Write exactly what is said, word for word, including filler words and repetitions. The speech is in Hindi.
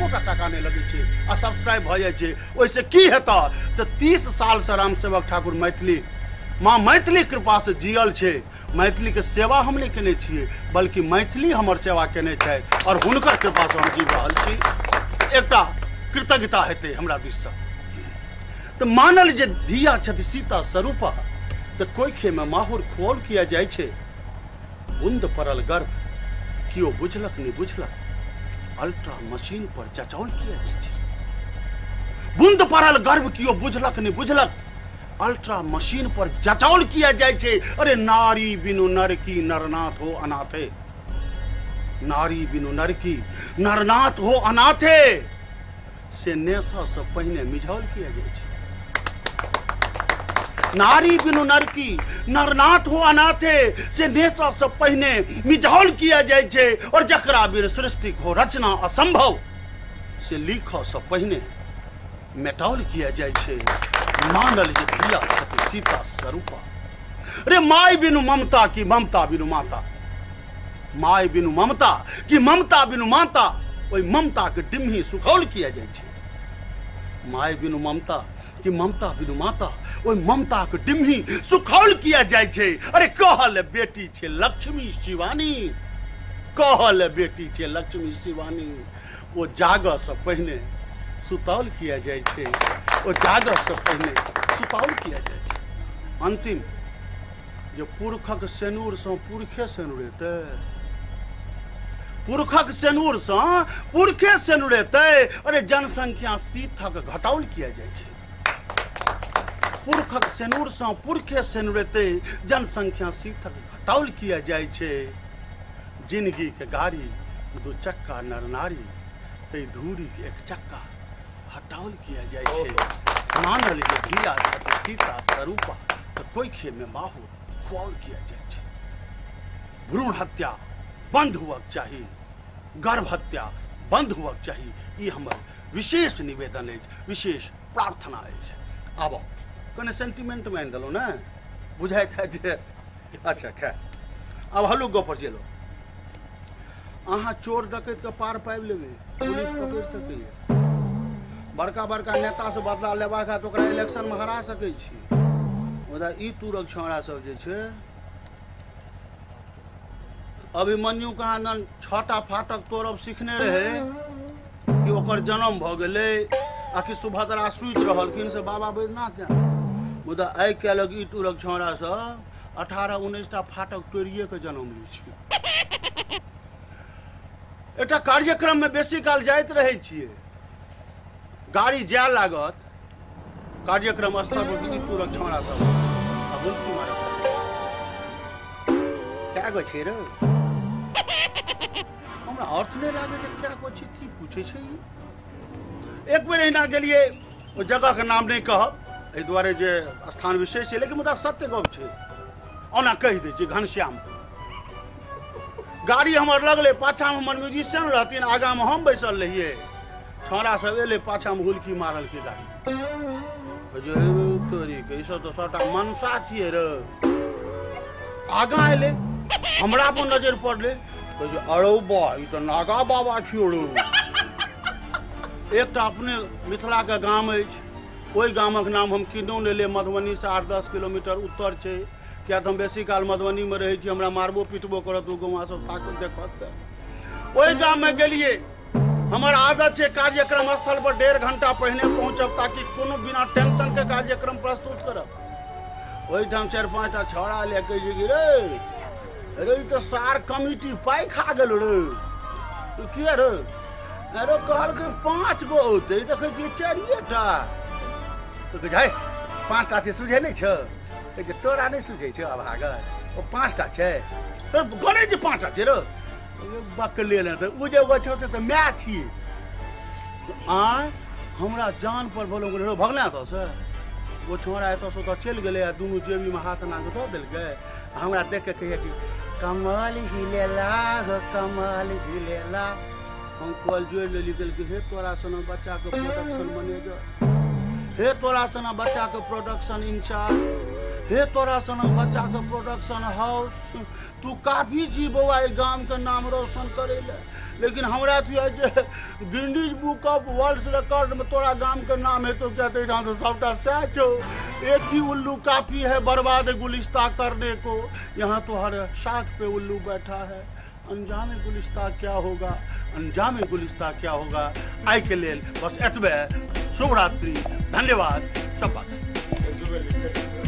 टा टाका नहीं लगे छे आ सब्सक्राइब भ जाय छे ओइसे की हेता त तीस साल से रामसेवक ठाकुर मैथिली माँ मैथिली कृपा से जियल छे। मैथिली के सेवा हम नहीं केने छिए बल्कि मैथिली हमर सेवा केने छै और हुनकर कृपा से हम जी रहल छी। एकटा कृतज्ञता हेते हमरा दिस से तो मानल जे धिया छथि सीता स्वरूपा तो कोइखे में माहुर खोल किया जाय छे। बूंद पड़ल गर्भ कियो बुझलक नहीं बुझलक अल्ट्रा मशीन पर जचाउल किया जाय छे। बूंद पड़ल गर्भ कियो बुझलक नहीं बुझलक अल्ट्रा मशीन पर जचाउल किया जाय छे। अरे नारी बिनु नर की नरनाथ हो अनाथे, नारी बिनु नर की नरनाथ हो अनाथे से नेसा से पहले मिझौल किया जाय छे। नारी बिनु नर की नरनाथ हो अनाथे से नेसा से पहले मिझौल किया जाय छे। और जकरा बिन सृष्टि हो रचना असंभव से लिखो से पहले मेटाउल किया जाय छे। मानल जे धिया छथि सीता स्वरूपा। अरे माय बिनु ममता की ममता बिनु माता, माय बिनु ममता की ममता बिनु माता ओई ममता के डिम्ही सुखौल किया जाय छे। माय बिनु ममता की ममता बिनु माता ओई ममता के डिम्ही सुखौल किया जाय छे। अरे कहल बेटी छे लक्ष्मी शिवानी, कहल बेटी छे लक्ष्मी शिवानी वो जाग से पहले सुतौल किया जाय छे। वो जाग से पहले सुतौल किया जाय छे। अंतिम जो पुरखक सेनूर से पुरखे सेनुरेते, पुरखक सेनूर से पुरखे सेनुरेते। अरे जनसंख्या सीथक घटाउल किया जाय छे। पुरखक सेनूर से पुरखे सेनुरेते जनसंख्या सीथक घटाउल किया जाय छे। जिंदगी के गाड़ी दो चक्का नर नारी ते धूरी के एक चक्का हटाउल किया जाय छे। मानल जे धिया छथि सीता स्वरूपा तो कोइखे में माहुर खुआउल किया जाय छे। भ्रूण हत्या बंद हुअक चाही, गर्भ हत्या बंद हुअक चाही। ई हमर विशेष निवेदन अछि, विशेष प्रार्थना अछि। आब कने सेंटिमेंट में आनि देलहुँ ने बुझाइत है जे अच्छा खैर अब हल्लुक गप पर चलो। अहाँ चोर डकैत के पार पाबि लेबै, पुलिस पकड़ि सकैए। बड़का बड़का नेता से बदला लेबाक है तो ओकरा इलेक्शन में हरा सकै छी। मुदा ई तुरक छौड़ा सब जे छै अभिमन्यु कहादन छटा फाटक तोड़ब सीखने रहे कि ओकर जन्म भ गेलै आ कि सुभद्रा सुति रहलखिन से बाबा बैद्यनाथ जान। मुदा आइ काल्हिक ई तुरक छौड़ा सब अठारह उन्नीस टा फाटक तोड़िए के जन्म लै छै। एकटा कार्यक्रम में बेसी काल जाइत रहै छियै, गाड़ी जाय लागत कार्यक्रम स्थल पर तुरक छौड़ा सब अब उल्टी मारत क्या गो छै रे हमरा अर्थ नहीं लागे जे क्या गो छै की पूछे छै। एक बेर एहिना गेलिए ओ जगह के नाम नहीं कहब एहि दुआरे जे स्थान विशेष छै लेकिन मुदा सत्य गप छै। ओना कहि दै छै घनश्याम गाड़ी हमर लगले पाछा में हमर म्यूजिशियन रहथिन, आगा में हम बैसल रहिए। छौड़ा सब एले पाछा में हुलकी मारल के गाड़ी जो तोरी के ई सब तो सबटा मनसा छिए रे। आगा एले हमरा पर नजर पड़ले तो जो अरौ बा ई तो नागा बाबा छियो रे। एकटा अपने मिथिला के गाम अछि, ओहि गामक नाम हम किनो लेले मधुबनी से आठ दस किलोमीटर उत्तर छै। क्या हम बेसी काल मधुबनी में रहे छी, हमरा मारबो पिटबो करत ओ गाँव सब ताकत देखत। ओहि गाम में गेलिए, हमार आदत है कार्यक्रम स्थल पर डेढ़ घंटा पहले पहुंचब ताकि कोनो बिना टेंशन के कार्यक्रम प्रस्तुत करब। ओहि ठाम चार पांच टा छौड़ा लेके जे रे अरे ई तो सार कमिटी पाई खा गेल रे। तू किया रे? अरे कहल के पांच गो होते देखे छी चारिए टा। तो कह जाय पांच टा से सुझे नहीं छ के तोरा नहीं सुझे छ। अब हागर ओ पांच टा छै तो गने जे पांच टा छै रे बकले ले उ जे गछो से त मै छी आ हमरा जान पर बोलो गेलो भगला तो से वो छोरा तो सो तो चल गेले आ दुनु जेबी में हाथ ना के दो देल गए। हमरा देख के कहिए कि कमाल हिलेला हो कमाल हिलेला। हम कॉल जोड़ लेली गेल कि हे तोरा सना बच्चा के प्रोडक्शन मैनेजर, हे तोरा सना बच्चा के प्रोडक्शन इंचार्ज, हे तोरा सनक बच्चा के प्रोडक्शन हाउस तू काफी जी बउआ ए गाम के नाम रोशन करे ले, लेकिन हमरा तो जे Guinness Book of World Record में तोरा गाम के नाम है तो क्या तेरा तो सबटा सह छो। एक ही उल्लू काफी है बर्बाद गुलिस्ता करने को, यहाँ तो हर शाख पे उल्लू बैठा है। अंजाम गुलिस्ता क्या होगा, अंजाम गुलिस्ता क्या होगा, आई के लेल बस एतबे। शुभ रात्रि, धन्यवाद सब बात।